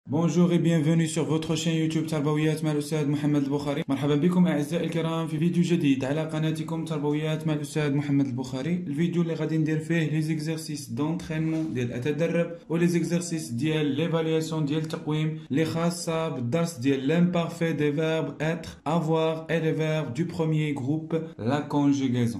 Bonjour et bienvenue sur votre chaîne YouTube تربويات مع الأستاذ محمد البخاري. مرحبا بكم أعزائي الكرام في فيديو جديد على قناتكم تربويات مع الأستاذ محمد البخاري. الفيديو اللي غادي ندير فيه لي زيكزارسيس دونترينمون ديال أتدرب ولي زيكزارسيس ديال ليفالياسيون ديال التقويم اللي خاصة بالدرس ديال l'imparfait des verbes être, avoir et les verbes du premier groupe, la conjugaison.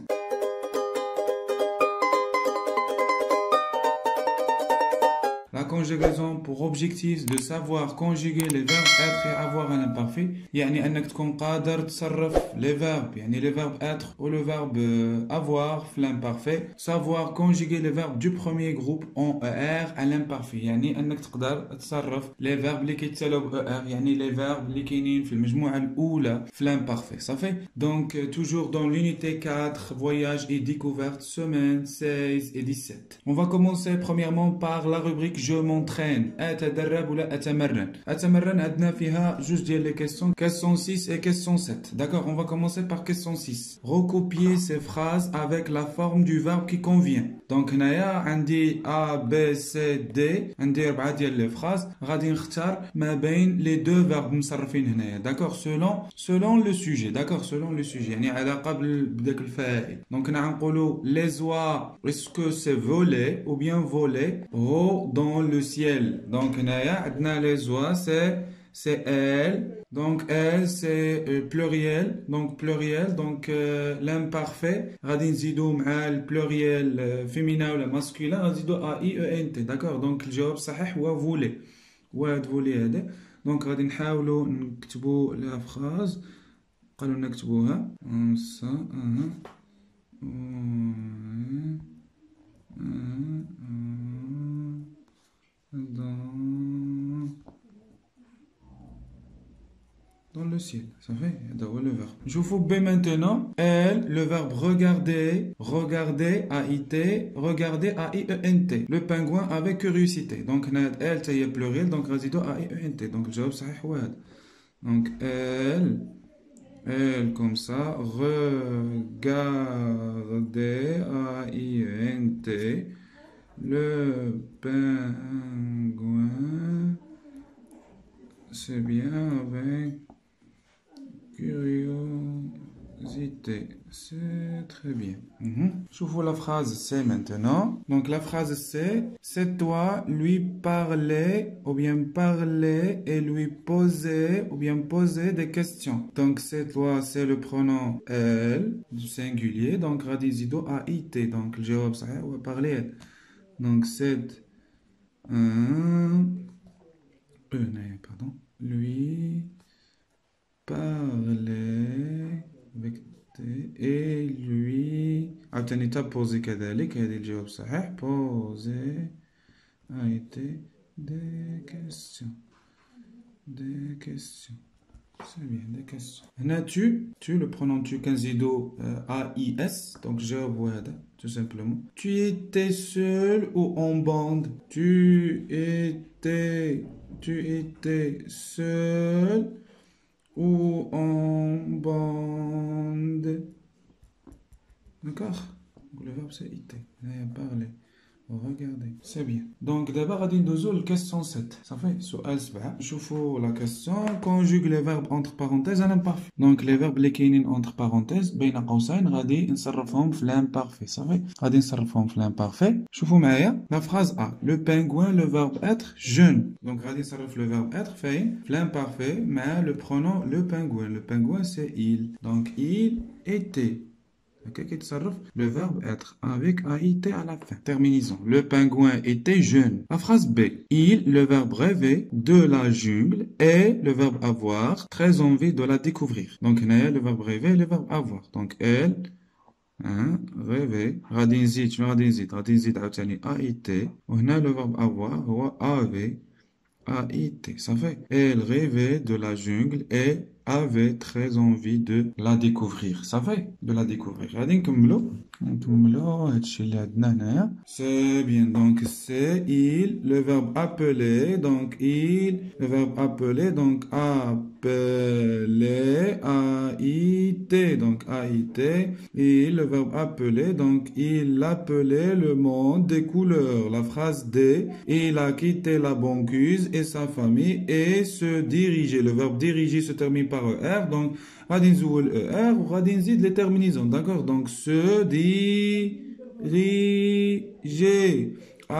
La conjugaison pour objectif de savoir conjuguer les verbes être et avoir un imparfait. يعني أنك تكون قادر تصرف les verbes يعني les verbes être ou le verbe avoir في l'imparfait. Savoir conjuguer les verbes du premier groupe en ER à l'imparfait. يعني أنك تقدر تصرف les verbes اللي كيتسالاو ب ER يعني les verbes اللي كاينين في المجموعة الأولى في l'imparfait. صافي. Donc toujours dans l'unité 4 voyage et découverte semaine 16 et 17. On va commencer premièrement par la rubrique je m'entraîne. أتدرب ولا أتمرن. أتمرن عندنا فيها جوج ديال les questions. Question 6 et question 7. D'accord, on va commencer par question 6. Recopier ces phrases avec la forme du verbe qui convient. Donc هنايا عندي A, B, C, D. عندي 4 ديال les phrases. غادي نختار ما بين les deux verbes مصرفين هنايا. D'accord, selon le sujet. D'accord, selon le sujet. يعني علاقة بداك الفاعل. Donc هنا غنقولوا les oies, est-ce que c'est voler ou bien voler haut dans le ciel. Donc هنايا عندنا les oies c'est elle. Donc elle c'est pluriel. Donc l'imparfait غادي نزيدو مع البلوريال féminin ولا masculin غادي نزيدو a i e n t. D'accord. Donc الجواب الصحيح هو voler. وهاد voler هذا. Donc غادي نحاولوا نكتبوا لا فراز. قالوا نكتبوها ça dans le ciel, ça fait dans le verbe. Je vous B maintenant. Elle, le verbe regarder, A-I-T, regarder A-I-E-N-T. Le pingouin avec curiosité. Donc elle, c'est pluriel, donc résido A-I-E-N-T. Donc le job صحيح واحد. Donc elle comme ça, regarder A-I-E-N-T. Le pingouin, c'est bien avec curiosité. C'est très bien. Je vous la phrase c'est maintenant. Donc la phrase c'est toi lui parler ou bien parler et lui poser ou bien poser des questions. Donc c'est toi c'est le pronom elle du singulier. Donc radizido a-i-t. Donc le jawab صحيح ou parler elle. Donc c'est pardon, lui parler avec T et lui عاوتاني تا بوزي كذلك هذه الجواب صحيح poser a été des questions c'est bien des questions. هنا tu le pronom tu كنزيدو AIS donc جواب هذا tout simplement. Tu étais seul ou en bande? Tu étais seul ou en bande? D'accord? Le verbe c'est était. Parler. Regardez. C'est bien. Donc d'abord غادي ندوزو للكاستيون 7. صافي سؤال 7. نشوفوا لا كاستيون conjugue les verbes entre parenthèses à l'imparfait. Donc les verbes اللي كاينين entre parenthèses بين قوسين غادي نصرفهم في l'imparfait. صافي غادي نصرفهم في l'imparfait. شوفوا معايا la phrase A. Le pingouin le verbe être jeune. Donc غادي نصرف le verbe être فين في l'imparfait مع le pronom le pingouin. Le pingouin c'est il. Donc il était. Le verbe être avec AIT à la fin. Terminaison. Le pingouin était jeune. La phrase B. Il, le verbe rêver de la jungle et le verbe avoir très envie de la découvrir. Donc, il y a le verbe rêver et le verbe avoir. Donc, elle, rêver. غادي نزيد عاوتاني AIT. وهنا le verbe avoir هو AV. AIT. Ça fait. Elle rêvait de la jungle et avait très envie de la découvrir. Ça fait de la découvrir. غادي نكملو هادشي اللي عندنا هنايا. C'est bien. Donc c'est il, le verbe appeler. Donc il, le verbe appeler. Donc appeler, A-I-T. Donc A-I-T. Il, le verbe appeler. Donc il appelait le monde des couleurs. La phrase D. Il a quitté la banquise et sa famille et se diriger. Le verbe diriger se termine par ER. Donc غادي نزول ER وغادي نزيد les terminaisons. D'accord? Donc se diriger.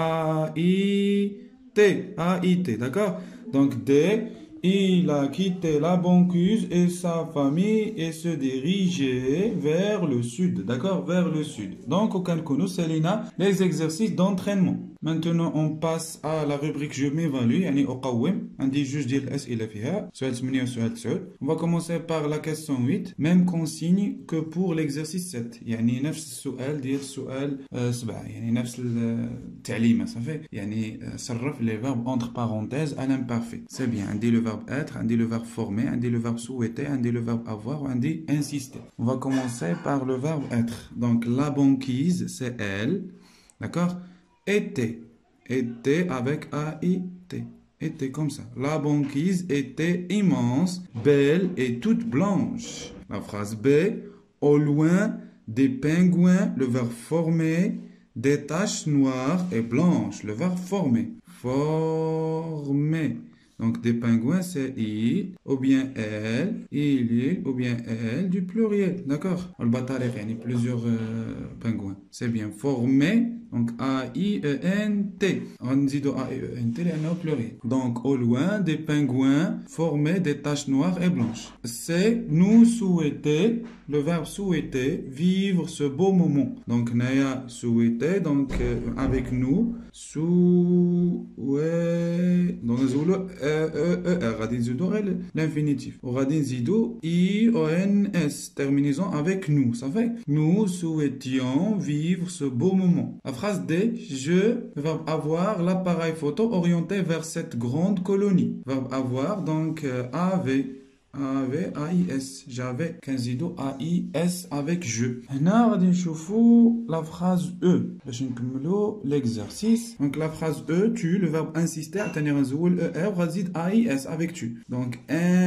A-I-T. A-I-T. D'accord? Donc D. Il a quitté la banquise et sa famille et se dirigeait vers le sud. D'accord? Vers le sud. Donc, au Kankono, Selina, les exercices d'entraînement. Maintenant, on passe à la rubrique Je m'évalue. يعني أقوم. عندي جوج ديال الأسئلة فيها. سؤال 8 وسؤال 9. On va commencer par la question 8. Même consigne que pour l'exercice 7. يعني نفس السؤال ديال السؤال 7. يعني نفس التعليمة. صافي. يعني صرف les verbes entre parenthèses à l'imparfait. C'est bien. عندي le verbe être, عندي le verbe former, عندي le verbe souhaiter, عندي le verbe avoir, عندي insister. On va commencer par le verbe être. Donc la banquise, c'est elle. D'accord? Était. Était avec A-I-T. Était comme ça. La banquise était immense, belle et toute blanche. La phrase B. Au loin, des pingouins, le verbe former, des taches noires et blanches. Le verbe former. Former. Donc des pingouins, c'est il, ou bien elle, il, ou bien elle, du pluriel. D'accord? Le batariq, il y a plusieurs pingouins. C'est bien. Formé, donc A-I-E-N-T. On dit de A-I-E-N-T, il y a au pluriel. Donc au loin, des pingouins formaient des taches noires et blanches. C'est nous souhaiter, le verbe souhaiter, vivre ce beau moment. Donc Naya souhaitait, donc avec nous, donc غادي نزيدو غير l'infinitif وغادي نزيدو IONS terminaison avec nous. Ça fait nous souhaitions vivre ce beau moment. La phrase D, je, verbe avoir, l'appareil photo orienté vers cette grande colonie. Verbe avoir, donc avait. A-I-S. J'avais كنزيدو A-I-S avec je. هنا غادي نشوفو la phrase E. باش نكملو l'exercice. Donc la phrase E, tu, le verbe insister, عطاني غنزول ER وغنزيد A-I-S avec tu. Donc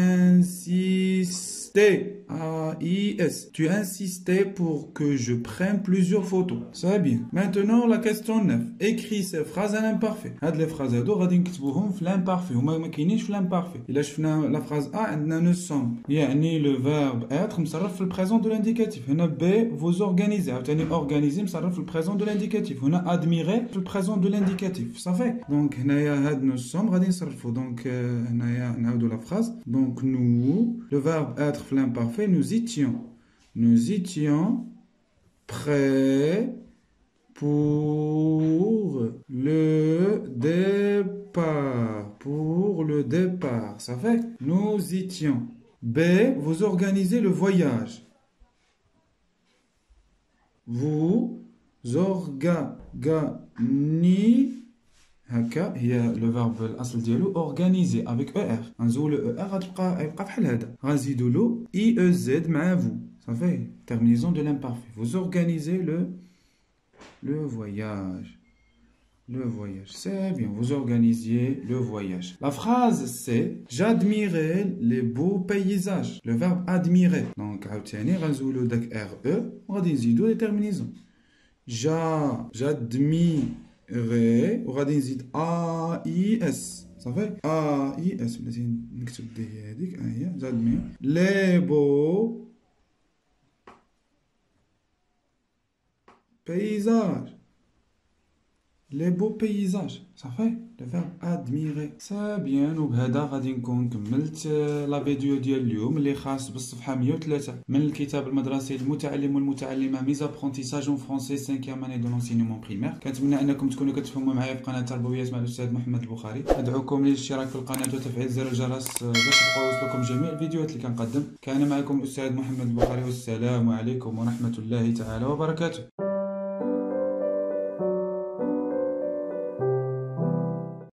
insister. A-I-S. Tu insistais pour que je prenne plusieurs photos. C'est bien. Maintenant la question 9. Écris ces phrases à l'imparfait. هاد les phrases هادو غادي نكتبوهم في l'imparfait. هما ما كاينينش في l'imparfait. إلا شفنا la phrase A عندنا يعني le verbe être مصرف في le présent de l'indicatif. هنا B vous organisez. عاوتاني organiser مصرف في le présent de l'indicatif. هنا admirer في le présent de l'indicatif. صافي. Donc هنايا هاد nous sommes غادي نصرفو. Donc هنايا نعاودو la phrase. Donc nous, le verbe être في l'imparfait, nous étions prêts pour le départ. Pour le départ. Ça fait nous étions. B, vous organisez le voyage. Vous organisez. هكا هي لو فيرب الاصل ديالو اورغانيزي افيك او ار غنزولو او ار غيبقى بحال هذا غنزيدو له اي او زد مع فو صافي terminaison de l'imparfait. Vous organisez le voyage. Le voyage, c'est bien. Vous organisiez le voyage. La phrase c'est j'admirais les beaux paysages. Le verbe admirer. Donc عاوتاني غنزولو داك ار او وغادي نزيدو لي terminaisons. j'admire وغادي نزيد A-I-S. صافي A-I-S بلاتي نكتب دي هذيك هي j'admire les beaux paysages. Les beaux paysages. صافي le verbe admirer. سا بيان. وبهذا غادي نكون كملت لا فيديو ديال اليوم اللي خاص بالصفحه 103 من الكتاب المدرسي المتعلم والمتعلمه ميز ابرونتيساج اون فرونسي 5e année de l'enseignement primaire. كنتمنى انكم تكونوا كتفهموا معايا في قناه تربويات مع الاستاذ محمد البخاري. ادعوكم للاشتراك في القناه وتفعيل زر الجرس باش تبقاو يوصلكم جميع الفيديوهات اللي كنقدم. كان معكم الاستاذ محمد البخاري والسلام عليكم ورحمه الله تعالى وبركاته.